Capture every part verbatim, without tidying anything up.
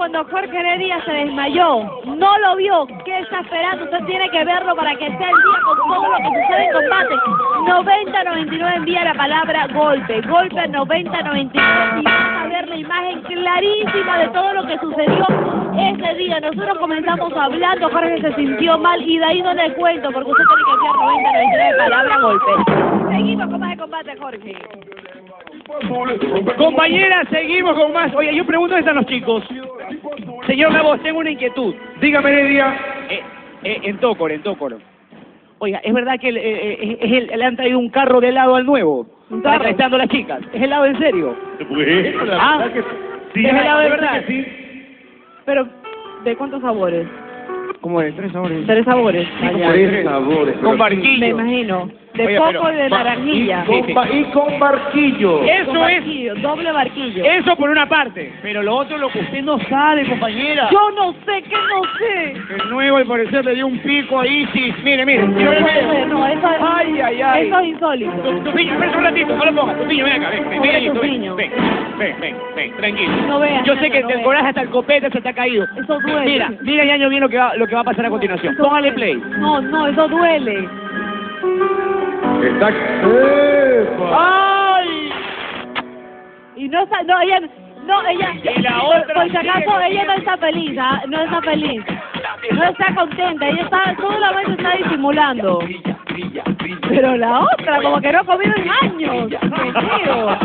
cuando Jorge Heredia se desmayó? No lo vio. ¿Qué está esperando? Usted tiene que verlo para que esté al día con todo lo que sucede en combate. noventa noventa y nueve envía la palabra golpe. Golpe a noventa noventa y nueve y vas a ver la imagen clarísima de todo lo que sucedió ese día. Nosotros comenzamos hablando, Jorge se sintió mal y de ahí no le cuento porque usted tiene que enviar noventa noventa y nueve palabra golpe. Seguimos con más de combate, Jorge. Compañeras, seguimos con más. Oye, yo pregunto a los chicos. Señor Gabos, tengo una inquietud. Dígame, Heredia. Eh, eh, en Tócoro, en Tócoro. Oiga, ¿es verdad que el, eh, eh, es el, le han traído un carro de helado al nuevo? ¿Un Para carro? que estén las chicas. ¿Es helado en serio? Bueno, la ¿Ah? verdad que sí. ¿Es helado de Yo sé verdad? que sí. Pero, ¿de cuántos sabores? ¿Cómo es? ¿Tres sabores? Tres sabores. Como tres sabores. Con pero- Me barquillo. imagino. De Oye, coco pero- y de Ba- naranjilla. Y con, ba- y con barquillo. Con Eso es. barquillo, doble barquillo. Eso por una parte. Pero lo otro, lo que usted no sabe, compañera. Yo no sé, que no sé. El nuevo, al parecer, le dio un pico ahí, sí. Mire, mire. No, mire, mire. puede, no, eso, Ay, ay, ay. eso es insólito. Tu, tu piño, espera un ratito, no lo pongas. Tu piño, ven acá, ven, ven, Pobre ven, ven, Tupiño. ven, ven, ven, ven, tranquilo. No veas, Yo sé Ñaño, que no el veas. coraje hasta el copete se te ha caído. Eso duele. Mira, mira, Ñaño, bien lo que va, lo que va a pasar a continuación. Eso Póngale duele. play. No, no, eso duele. Está... ¡Epa! ¡Ay! Y no está, no, ella, no, ella, Y la por, otra por si sigue acaso, con- ella no está feliz, ¿ah? No está feliz. No está contenta, ella está, solamente está disimulando. Pero la otra, como que no ha comido en años. Querido.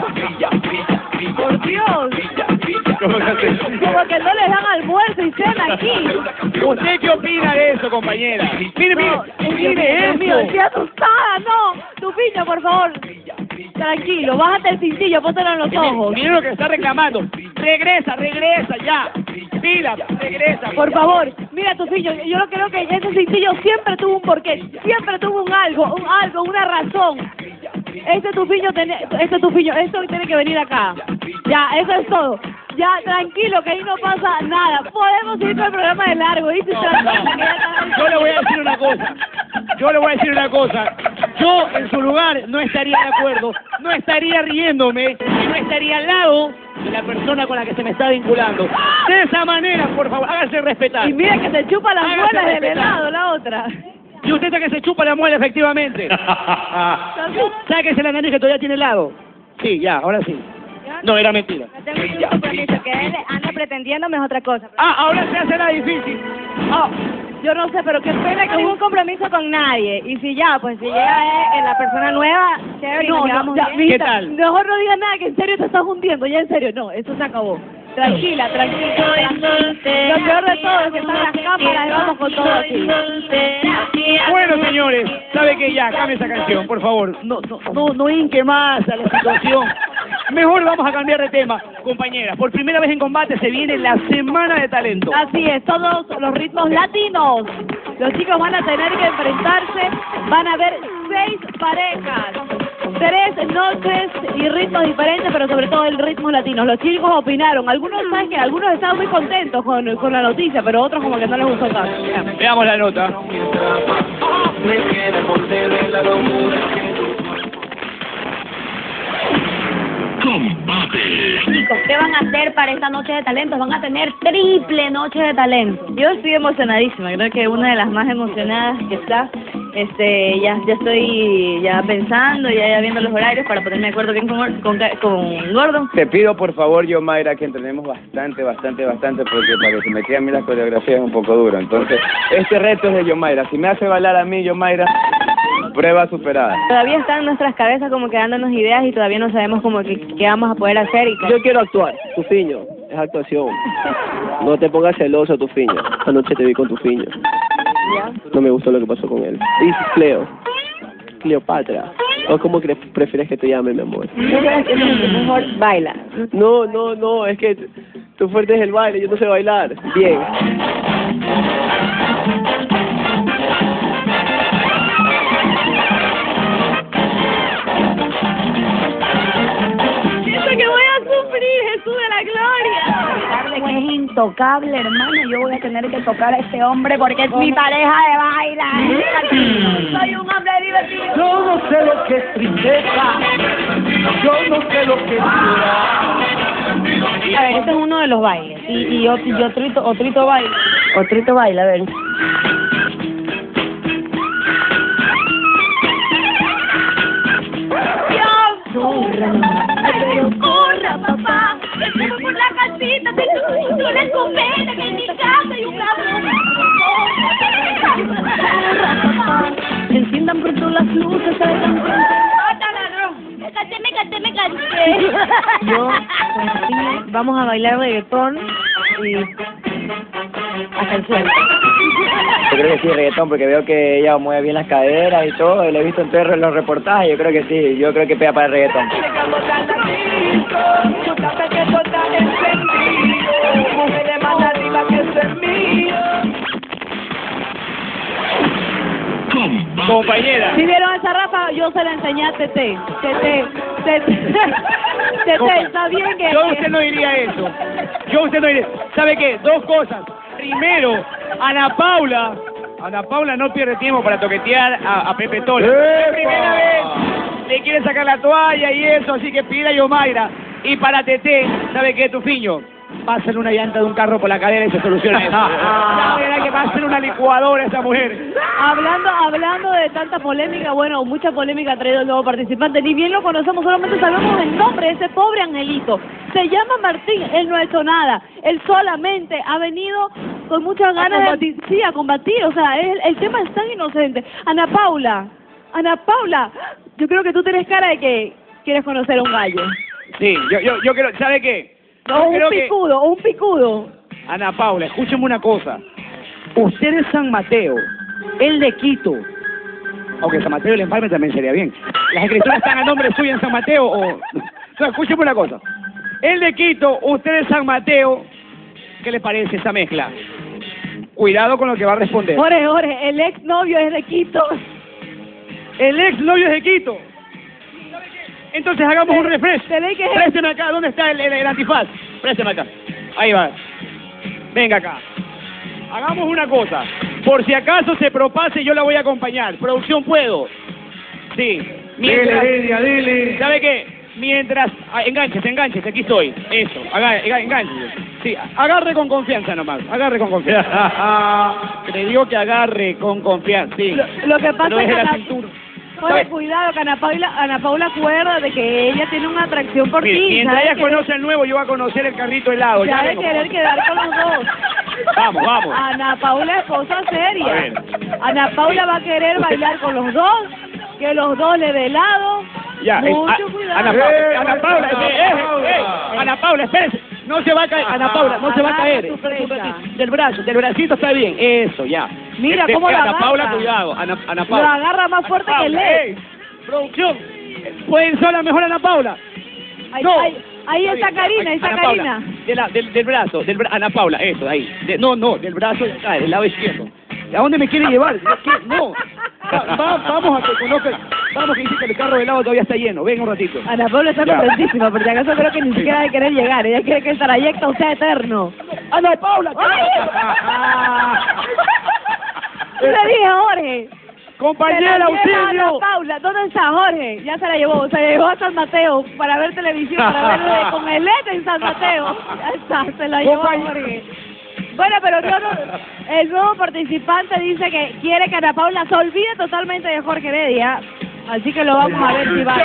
Por Dios. ¿Cómo que hace? Como que no les dan almuerzo y cena aquí. ¿Usted qué opina de eso, compañera? Mire, mire, No, mire Dios mío, eso. estoy asustada, no. Tu piña, por favor. Tranquilo, bájate el cintillo, póntelo en los ojos. Mire lo que está reclamando. Regresa, regresa, ya. Mira, regresa. Por favor, mira tu pillo, yo lo creo que ese cintillo siempre tuvo un porqué, siempre tuvo un algo, un algo, una razón. Este tupiño, este tupiño, esto tiene que venir acá. Ya, eso es todo. Ya, tranquilo, que ahí no pasa nada. Podemos ir con el programa de largo, ¿viste? Tranquilo, que ya está- Yo le voy a decir una cosa. Yo le voy a decir una cosa. Yo, en su lugar, no estaría de acuerdo, no estaría riéndome y no estaría al lado de la persona con la que se me está vinculando. De esa manera, por favor, hágase respetar. Y mira que se chupa las Hágase muelas del respetar. helado, la otra. Y usted está que se chupa la muela, efectivamente. Sáquese la nariz que todavía tiene helado. Sí, ya, ahora sí. No, era mentira. No tengo ningún compromiso, que él anda pretendiéndome es otra cosa. Ah, ahora se hace la difícil. Ah, yo no sé, pero qué pena que ningún compromiso con nadie. Y si ya, pues si llega eh, la persona nueva, chévere, No, nos no, llevamos ya, bien. ¿qué Mira, tal? Mejor no digas nada, que en serio te estás hundiendo, ya en serio, no, eso se acabó. Tranquila, tranquila. Lo peor de todo es que están las cámaras y vamos con todo aquí. Bueno, señores, ¿sabe qué? Ya, cambie esa canción, por favor. No, no, no, no hinque más a la situación. Mejor vamos a cambiar de tema. Compañeras, por primera vez en combate se viene la Semana de Talento. Así es, todos los ritmos latinos. Los chicos van a tener que enfrentarse, van a haber seis parejas, tres noches y ritmos diferentes, pero sobre todo el ritmo latino. Los chicos opinaron, algunos saben que algunos estaban muy contentos con, con la noticia, pero otros como que no les gustó tanto. Veamos la nota. Chicos, ¿qué van a hacer para esta noche de talentos? Van a tener triple noche de talento. Yo estoy emocionadísima, creo que una de las más emocionadas que está, este, ya, ya estoy ya pensando, ya, ya viendo los horarios para ponerme de acuerdo bien con, con, con Gordon. Te pido por favor, yo Mayra, que entrenemos bastante, bastante, bastante, porque para que se me queden a mí las coreografías es un poco duro. Entonces, este reto es de yo Mayra. Si me hace bailar a mí, yo Mayra, prueba superada. Todavía están en nuestras cabezas como que dándonos ideas y todavía no sabemos como que qué vamos a poder hacer. Y Yo quiero actuar, tu fiño, es actuación. No te pongas celoso, tu fiño. Anoche te vi con tu fiño. No me gustó lo que pasó con él. Dice Cleo, Cleopatra. ¿O cómo cre- prefieres que te llame, mi amor? mejor baila. No, no, no, es que tu fuerte es el baile, yo no sé bailar. Bien. Siento que voy a sufrir, Jesús de la gloria. Que es intocable, hermano. Yo voy a tener que tocar a este hombre porque es mi pareja de baile. Soy un hombre divertido. Yo no sé lo que es tristeza. Yo no sé lo que es llorar. ver, este es uno de los bailes. Y, y, ot- y otrito, otrito baila. Otrito baila, a ver. Corra, pero corra, papá, que se por la casita de luz, con la escopeta que en mi casa hay un cabrón. Corra, papá, Enciendan pronto las luces, salgan pronto. ¡Bata, ladrón! Me cansé, me cansé, me cansé. Yo, con Martín, vamos a bailar reggaetón y hasta el suelo. Yo creo que sí, reggaetón, porque veo que ella mueve bien las caderas y todo, y lo he visto en todos los reportajes, yo creo que sí, yo creo que pega para el reggaetón. Compañera. Si vieron esa Rafa, yo se la enseñé a Tete. Tete, Tete, Tete, está bien que... Yo a usted no diría eso. Yo a usted no diría. ¿Sabe qué? Dos cosas. Primero, Ana Paula. Ana Paula no pierde tiempo para toquetear a, a Pepe Tola. ¡Epa! Es primera vez. Le quiere sacar la toalla y eso, así que pida a Yomaira. Y para Tete, ¿sabe qué, Tufiño? Pásale una llanta de un carro por la cadera y se soluciona eso. La verdad que va a ser una licuadora esa mujer. Hablando, hablando de tanta polémica, bueno, mucha polémica ha traído el nuevo participante. Ni bien lo conocemos, solamente sabemos el nombre de ese pobre angelito. Se llama Martín, él no ha hecho nada. Él solamente ha venido con muchas ganas de sí, a combatir. O sea, el, el tema es tan inocente. Ana Paula, Ana Paula, yo creo que tú tienes cara de que quieres conocer a un gallo. Sí, yo, yo, yo creo, ¿sabe qué? O Yo un creo que- picudo, o un picudo. Ana Paula, escúcheme una cosa. Usted es San Mateo, él de Quito. Aunque San Mateo y el Empalme también sería bien. Las escrituras están a nombre suyo en San Mateo o... No, escúcheme una cosa. Él de Quito, usted es San Mateo. ¿Qué le parece esa mezcla? Cuidado con lo que va a responder. Jorge, Jorge, el ex novio es de Quito. El ex novio es de Quito. Entonces hagamos un refresh. Te leí que es- Présteme acá, ¿dónde está el, el, el antifaz? Présteme acá. Ahí va. Venga acá. Hagamos una cosa. Por si acaso se propase, yo la voy a acompañar. Producción, ¿puedo? Sí. Mientras, Dele, Heredia, dele. ¿sabe qué? Mientras... ah, enganches, enganches, aquí estoy. Eso, agarre, enga- enganches. Sí, agarre con confianza nomás. Agarre con confianza. Le digo que agarre con confianza, sí. Lo, lo que pasa Pero es que desde la Ana, cintura. Jorge, ¿Sabe? cuidado, que Ana Paula, Ana Paula acuerda de que ella tiene una atracción por Mire, ti. mientras ¿sabes? ella Que conoce el nuevo, yo voy a conocer el carrito helado. se Ya ha de vengo. querer quedar con los dos. Vamos, vamos. Ana Paula es cosa A seria. ver. Ana Paula va a querer Usted- bailar con los dos, que los dos le dé helado. Ya, eh, Mucho a- cuidado. Ana Paula, Eh, Ana Paula, Ana eh, eh, Paula. eh, Ana Paula, espérese. No se va a caer, Ana Paula, no se va a Agarra caer. tu flecha. Del brazo, del bracito está bien. Eso, ya. Mira Este, cómo lo Ana agarra. Paula, cuidado. Ana, Ana Lo Paula. agarra más fuerte que él. Ey, producción. ¿Pueden sola mejor Ana Paula? Ahí, No. ahí, ahí Está está bien. Karina, ahí está Ana Paula, Karina. de la- del, del brazo, del bra- Ana Paula, eso, ahí. De- no, no, del brazo de acá, del lado izquierdo. ¿A dónde me quiere llevar? ¿Qué? No. Va- va- vamos a que conozca. Vamos que dice que el carro de helado todavía está lleno. Venga un ratito. Ana Paula está Ya. contentísima, porque acaso creo que ni siquiera de querer llegar. Ella quiere que el trayecto sea eterno. Ana Paula, Yo le dije, Jorge. compañera, se la lleva auxilio. Ana Paula, ¿dónde está Jorge? Ya se la llevó, se la llevó a San Mateo para ver televisión, para ver con el E T en San Mateo. Ya está, se la llevó a Jorge. Bueno, pero no, no, el nuevo participante dice que quiere que Ana Paula se olvide totalmente de Jorge Heredia, así que lo vamos a ver si va.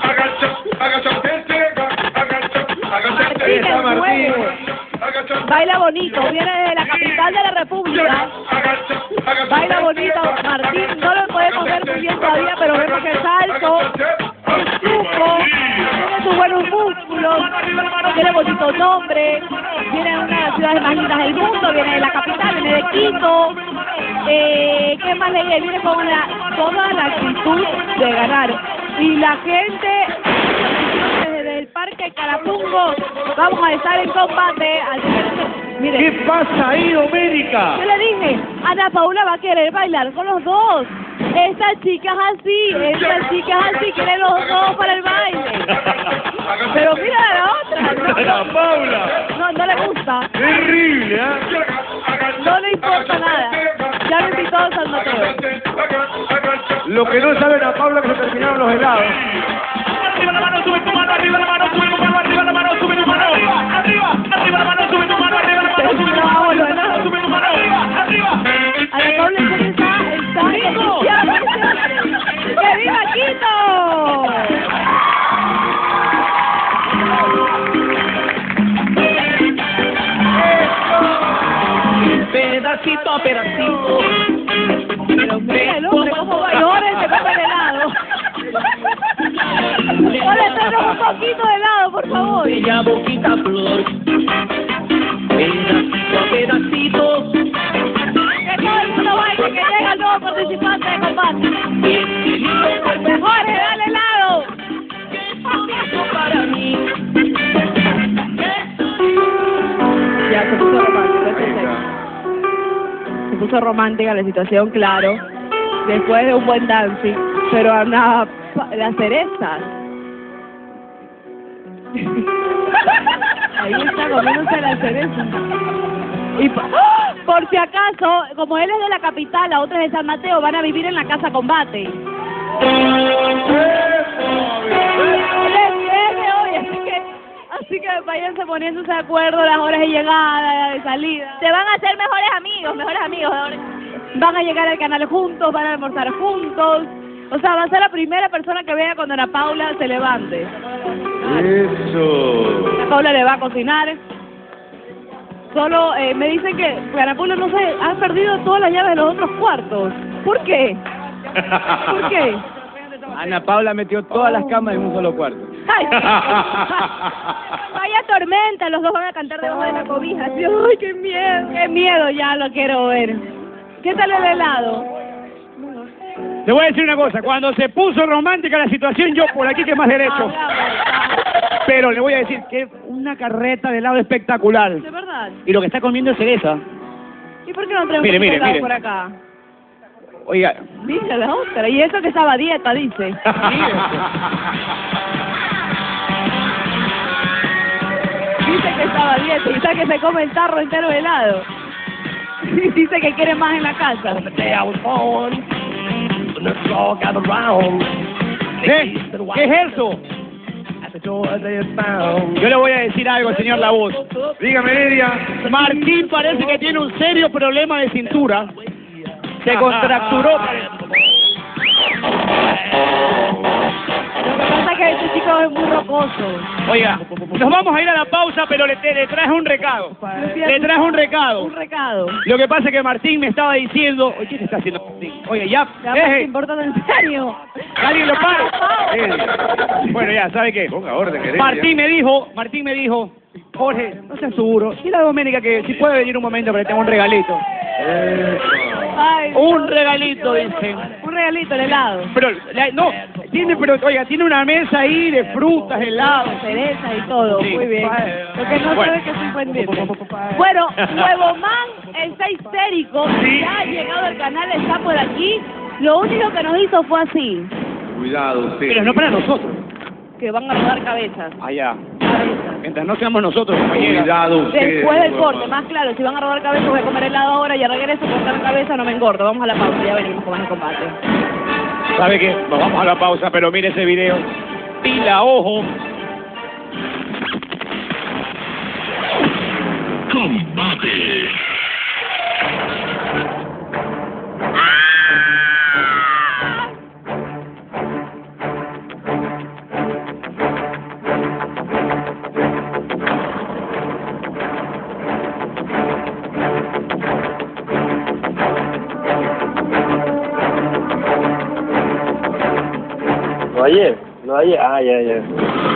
Martín Está el Martín. nuevo. Baila bonito, viene de la capital de la República. Baila bonito, Martín, no lo podemos ver muy bien todavía, pero vemos que es alto, es truco, tiene sus buenos músculos, tiene bonito nombre, viene de una de las ciudades más lindas del mundo, viene de la capital, viene de Quito. Eh, ¿Qué más le viene? Viene con la, toda la actitud de ganar. Y la gente desde el Parque Carapungo, vamos a estar en combate. Así que, mire, ¿Qué pasa ahí, Doménica? yo le dije, Ana Paula va a querer bailar con los dos. Esta chica es así, esta chica es así, quiere los dos para el baile. Pero mira a la otra, no, Ana no, Paula. no, no le gusta, Terrible, ¿eh? no le importa nada. Ya me invitó a San Mateo. Lo que no sabe Ana Paula es que se terminaron los helados. Arriba la mano, sube tu mano, arriba la mano, sube tu mano, arriba la mano, sube tu mano. Arriba, pedacito a pedacito. Pero mira el hombre cómo va y ahora se come el helado. Ahora tráenos un poquito de helado, por favor. Bella boquita flor, pedacito a pedacito. Que todo el mundo baile, que llega el nuevo participante de combate. Jorge, dale helado. Para mí. Ya, se puso romántica, este tema. Se puso romántica la situación, claro. Después de un buen dancing. Pero anda las cerezas. Ahí está comiéndose las cerezas. Y pa- ¡Ah! Por si acaso, como él es de la capital, la otra es de San Mateo, van a vivir en la casa combate. Oye, así que, así que váyanse poniéndose de acuerdo las horas de llegada, de salida. Se van a hacer mejores amigos, mejores amigos ahora. Van a llegar al canal juntos, van a almorzar juntos. O sea, va a ser la primera persona que vea cuando Ana Paula se levante. Eso. Ana Paula le va a cocinar. Solo eh, me dicen que Ana Paula, no sé, ha perdido todas las llaves de los otros cuartos. ¿Por qué? ¿Por qué? Ana Paula metió todas las camas en un solo cuarto. Ay, Vaya tormenta, los dos van a cantar debajo de la cobija. Ay, ay, qué miedo, qué miedo, ya lo quiero ver. ¿Qué tal el helado? Te voy a decir una cosa, cuando se puso romántica la situación, yo por aquí que más derecho. Pero le voy a decir que es una carreta de helado espectacular. ¿De verdad? Y lo que está comiendo es cereza. ¿Y por qué no traemos Mire, un mire, helado mire. por acá? Oiga, Dice la otra, y eso que estaba a dieta, dice. Dice que estaba a dieta, y está que se come el tarro entero de helado. Dice que quiere más en la casa. ¿qué? ¿Qué es eso? Yo le voy a decir algo, señor La Voz. Dígame, Lidia. Martín parece que tiene un serio problema de cintura. Se contracturó. Lo que pasa es que este chico es muy rocoso. Oiga, nos vamos a ir a la pausa, pero le, le traje un recado. Le traje un recado. Un recado. Lo que pasa es que Martín me estaba diciendo... Oye, ¿qué te está haciendo Martín? Oye, ya, Ya deje. me importa en serio. Que alguien lo pare. Bueno, ya, ¿sabe qué? Ponga orden, querida. Martín me dijo, Martín me dijo, Jorge, no seas duro. Dile a Doménica que si puede venir un momento que le tengo un regalito. Ay, Un regalito, dice. un regalito, el helado. Pero, la- no, tiene, pero, oiga, tiene una mesa ahí de frutas, helados. Cereza y todo, Sí. muy bien. Lo que no Bueno. sabe es que soy pendiente. Bueno, Huevo Man está histérico, ya ha llegado al canal, está por aquí. Lo único que nos hizo fue así, Cuidado usted. Pero no para nosotros. que van a rodar cabezas. Allá. Mientras no seamos nosotros, compañeros. Cuidado usted. Después del corte, más claro, si van a rodar cabezas voy a comer helado ahora, ya regreso, cortar cabeza, no me engordo. Vamos a la pausa, ya venimos con más combate. ¿Sabe qué? Nos vamos a la pausa, pero mire ese video. Pila, ojo. Combate. No ayer, no ayer, ah, ya, ya.